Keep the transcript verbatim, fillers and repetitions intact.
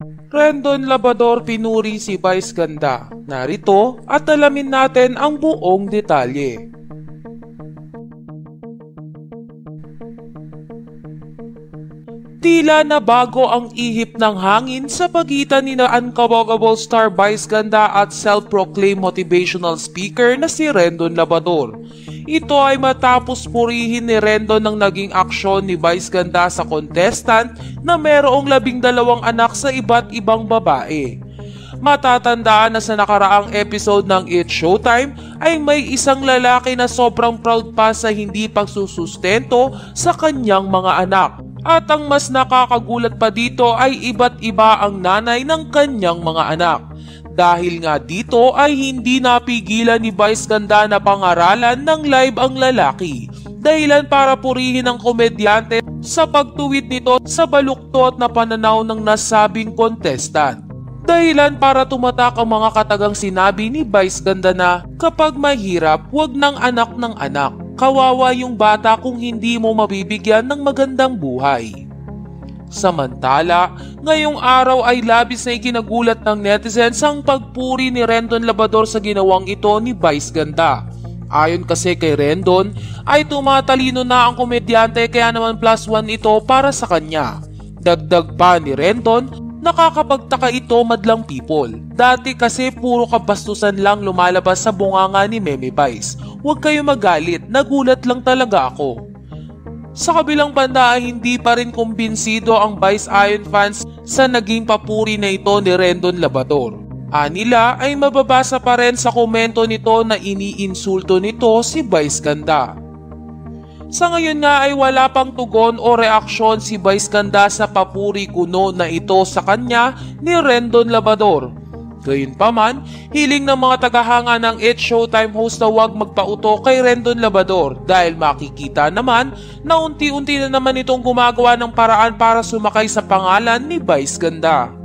Rendon Labrador pinuri si Vice Ganda. Narito at alamin natin ang buong detalye. Tila na bago ang ihip ng hangin sa pagitan ni na unkawagable star Vice Ganda at self-proclaimed motivational speaker na si Rendon Labrador. Ito ay matapos purihin ni Rendon ng naging aksyon ni Vice Ganda sa contestant na mayroong labing dalawang anak sa iba't ibang babae. Matatandaan na sa nakaraang episode ng It's Showtime ay may isang lalaki na sobrang proud pa sa hindi pagsusustento sa kanyang mga anak. At ang mas nakakagulat pa dito ay iba't iba ang nanay ng kanyang mga anak. Dahil nga dito ay hindi napigilan ni Vice Ganda na pangaralan ng live ang lalaki. Dahilan para purihin ang komedyante sa pagtuwid nito sa baluktot na pananaw ng nasabing contestant. Dahilan para tumatak ang mga katagang sinabi ni Vice Ganda na kapag mahirap, huwag ng anak ng anak. Kawawa yung bata kung hindi mo mabibigyan ng magandang buhay. Samantala, ngayong araw ay labis na ikinagulat ng netizens ang pagpuri ni Rendon Labrador sa ginawang ito ni Vice Ganda. Ayon kasi kay Rendon ay tumatalino na ang komedyante kaya naman plus one ito para sa kanya. Dagdag pa ni Rendon, nakakapagtaka ito madlang people. Dati kasi puro kabastusan lang lumalabas sa bunganga ni Meme Vice. Huwag kayo magalit, nagulat lang talaga ako. Sa kabilang banda ay hindi pa rin kumbinsido ang Vice Iron fans sa naging papuri na ito ni Rendon Labrador. Anila ay mababasa pa rin sa komento nito na iniinsulto nito si Vice Ganda. Sa ngayon nga ay wala pang tugon o reaksyon si Vice Ganda sa papuri kuno na ito sa kanya ni Rendon Labrador. Gayunpaman, hiling ng mga tagahanga ng It's Showtime host na huwag magpauto kay Rendon Labrador dahil makikita naman na unti-unti na naman itong gumagawa ng paraan para sumakay sa pangalan ni Vice Ganda.